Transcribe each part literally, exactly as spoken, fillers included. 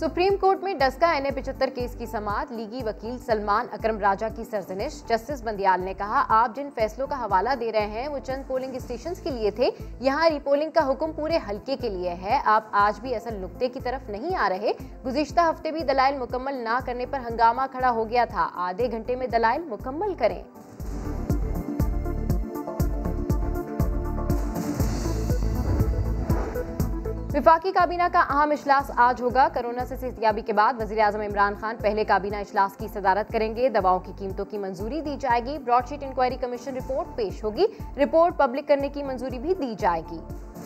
Supreme court में Daska N A पिछहत्तर case की समाअत। लीगी वकील सलमान अकरम राजा की सरजनिश। जस्टिस बंदियाल ने कहा, आप जिन फैसलों का हवाला दे रहे हैं वो चंद पोलिंग स्टेशंस के लिए थे, यहाँ रीपोलिंग का हुक्म पूरे हल्के के लिए है। आप आज भी असल नुक्ते की तरफ नहीं आ रहे। गुज़िश्ता हफ्ते भी दलाइल मुकम्मल ना करने पर हंगामा खड़ा हो गया था। आधे घंटे में दलाइल मुकम्मल करें। विफाकी काबीना का अहम इजलास आज होगा। कोरोना से सेहतयाबी के बाद वज़ीर आज़म इमरान खान पहले काबीना इजलास की सदारत करेंगे। दवाओं की कीमतों की मंजूरी दी जाएगी। ब्रॉडशीट इंक्वायरी कमीशन रिपोर्ट पेश होगी। रिपोर्ट पब्लिक करने की मंजूरी भी दी जाएगी।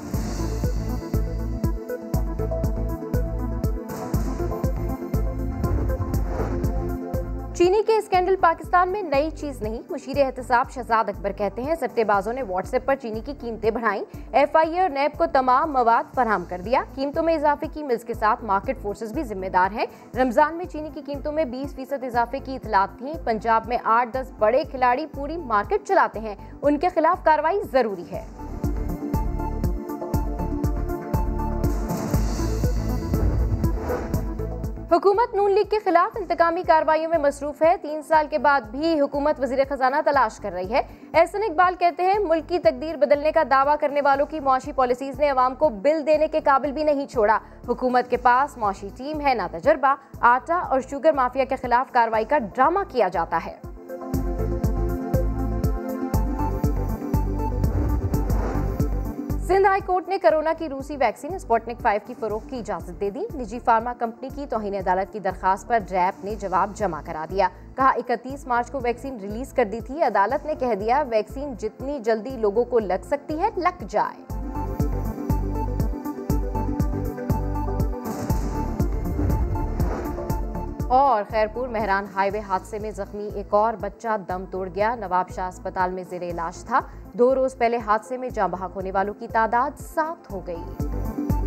चीनी के स्कैंडल पाकिस्तान में नई चीज नहीं। मुशीर एहतसाब शहजाद अकबर कहते हैं, सट्टेबाजों ने व्हाट्सएप पर चीनी की कीमतें बढ़ाई। एफ आई ए और नैब को तमाम मवाद फराहम कर दिया। कीमतों में इजाफे की मिल्स के साथ मार्केट फोर्सेस भी जिम्मेदार हैं। रमजान में चीनी की कीमतों में बीस फीसद इजाफे की इतलात थी। पंजाब में आठ दस बड़े खिलाड़ी पूरी मार्केट चलाते हैं, उनके खिलाफ कार्रवाई जरूरी है। हुकूमत नून लीग के खिलाफ इंतकामी कार्रवाइयों में मसरूफ है। तीन साल के बाद भी हुकूमत वजीर खजाना तलाश कर रही है। एहसन इकबाल कहते हैं, मुल्क की तकदीर बदलने का दावा करने वालों की मुआशी पॉलिसीज ने अवाम को बिल देने के काबिल भी नहीं छोड़ा। हुकूमत के पास मुआशी टीम है ना तजर्बा। आटा और शुगर माफिया के खिलाफ कार्रवाई का ड्रामा किया जाता है। सिंध हाई कोर्ट ने कोरोना की रूसी वैक्सीन स्पुतनिक फाइव की फरोख्त की इजाजत दे दी। निजी फार्मा कंपनी की तौहीन अदालत की दरखास्त पर रैप ने जवाब जमा करा दिया। कहा, इकतीस मार्च को वैक्सीन रिलीज कर दी थी। अदालत ने कह दिया, वैक्सीन जितनी जल्दी लोगों को लग सकती है लग जाए। और खैरपुर मेहरान हाईवे हादसे में जख्मी एक और बच्चा दम तोड़ गया। नवाब शाह अस्पताल में जेरे इलाज था। दो रोज पहले हादसे में जाँ बहक होने वालों की तादाद सात हो गई।